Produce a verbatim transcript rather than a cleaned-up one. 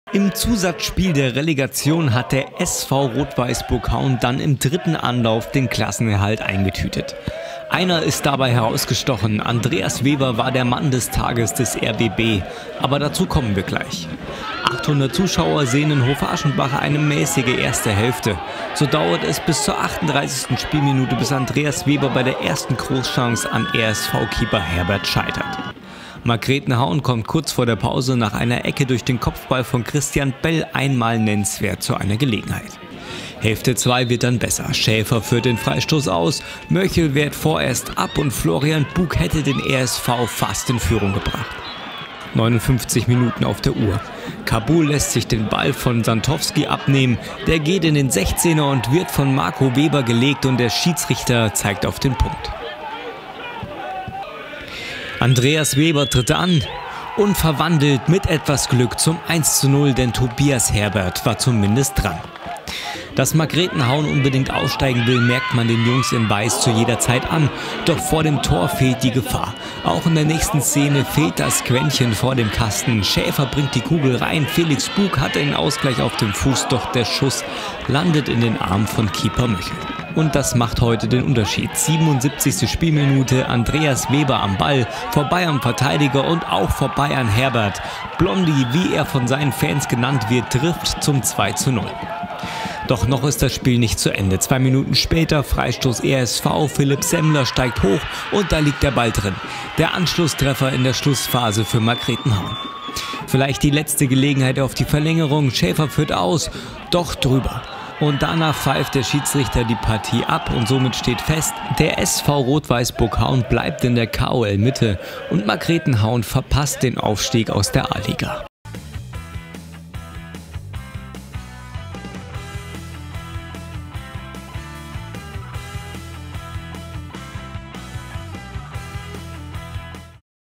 Im Zusatzspiel der Relegation hat der S V Rot-Weiß Burghaun dann im dritten Anlauf den Klassenerhalt eingetütet. Einer ist dabei herausgestochen, Andreas Weber war der Mann des Tages des R B B, aber dazu kommen wir gleich. achthundert Zuschauer sehen in Hof-Aschenbach eine mäßige erste Hälfte. So dauert es bis zur achtunddreißigsten Spielminute, bis Andreas Weber bei der ersten Großchance an R S V-Keeper Herbert scheitert. Markgrätenhauen kommt kurz vor der Pause nach einer Ecke durch den Kopfball von Christian Bell einmal nennenswert zu einer Gelegenheit. Hälfte zwei wird dann besser. Schäfer führt den Freistoß aus, Möchel wehrt vorerst ab und Florian Bug hätte den R S V fast in Führung gebracht. neunundfünfzig Minuten auf der Uhr. Kabul lässt sich den Ball von Santowski abnehmen. Der geht in den sechzehner und wird von Marco Weber gelegt und der Schiedsrichter zeigt auf den Punkt. Andreas Weber tritt an und verwandelt mit etwas Glück zum eins zu null, denn Tobias Herbert war zumindest dran. Dass Markgrätenhauen unbedingt aufsteigen will, merkt man den Jungs in Weiß zu jeder Zeit an. Doch vor dem Tor fehlt die Gefahr. Auch in der nächsten Szene fehlt das Quäntchen vor dem Kasten. Schäfer bringt die Kugel rein, Felix Bug hat den Ausgleich auf dem Fuß, doch der Schuss landet in den Arm von Keeper Möchel. Und das macht heute den Unterschied. siebenundsiebzigste Spielminute, Andreas Weber am Ball, vorbei am Verteidiger und auch vorbei an Herbert. Blondi, wie er von seinen Fans genannt wird, trifft zum zwei zu null. Doch noch ist das Spiel nicht zu Ende. Zwei Minuten später Freistoß R S V, Philipp Semmler steigt hoch und da liegt der Ball drin. Der Anschlusstreffer in der Schlussphase für Markgrätenhauen. Vielleicht die letzte Gelegenheit auf die Verlängerung. Schäfer führt aus, doch drüber. Und danach pfeift der Schiedsrichter die Partie ab und somit steht fest, der S V Rot-Weiß Burghaun bleibt in der K O L-Mitte und Markgrätenhauen verpasst den Aufstieg aus der A-Liga.